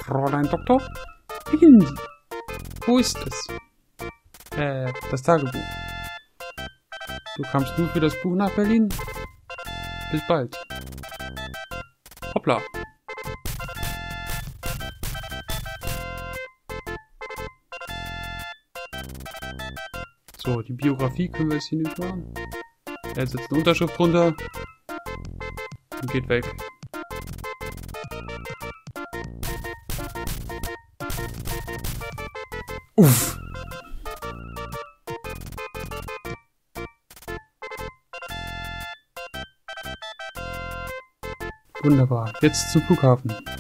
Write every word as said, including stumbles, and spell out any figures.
Fräulein Doktor, beginnen Sie. Wo ist es? Äh, das Tagebuch. Du kamst nur für das Buch nach Berlin? Bis bald. Hoppla. So, die Biografie können wir jetzt hier nicht machen. Er setzt eine Unterschrift drunter und geht weg. Uff. Wunderbar, jetzt zum Flughafen.